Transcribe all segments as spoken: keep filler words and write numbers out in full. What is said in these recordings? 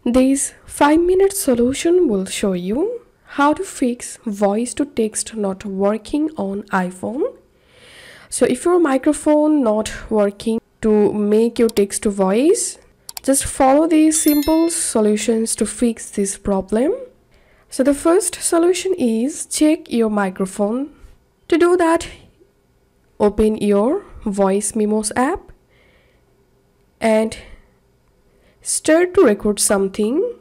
This five minute solution will show you how to fix voice to text not working on iPhone. So if your microphone not working to make your text to voice, just follow these simple solutions to fix this problem. So the first solution is check your microphone. To do that, open your voice memos app and start to record something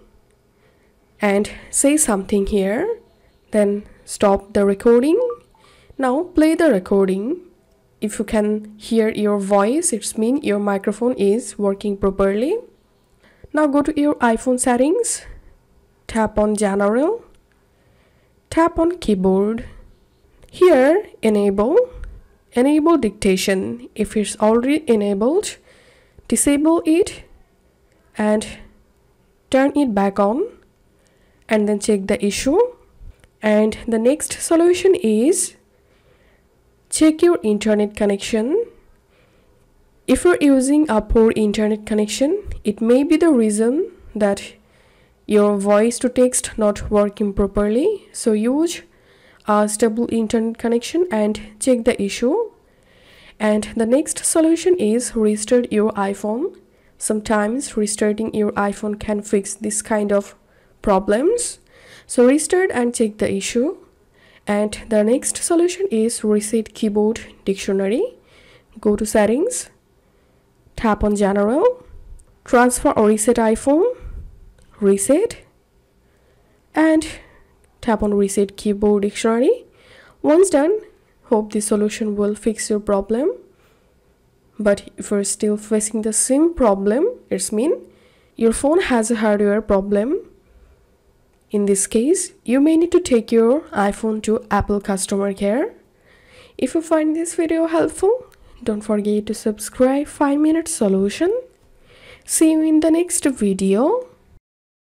and say something here. Then stop the recording. Now play the recording. If you can hear your voice, it means your microphone is working properly. Now go to your iPhone settings, tap on General, tap on Keyboard. Here, Enable, Enable Dictation. If it's already enabled, disable it and turn it back on and then check the issue. And the next solution is check your internet connection. If you're using a poor internet connection, it may be the reason that your voice to text not working properly. So use a stable internet connection and check the issue. And the next solution is restart your iPhone. Sometimes restarting your iPhone can fix this kind of problems. So restart and check the issue. And the next solution is reset keyboard dictionary. Go to settings, tap on General, transfer or reset iPhone, reset, and tap on reset keyboard dictionary. Once done, hope this solution will fix your problem. But if you're still facing the same problem, it means your phone has a hardware problem. In this case, you may need to take your iPhone to Apple customer care. If you find this video helpful, don't forget to subscribe five minute solution. See you in the next video.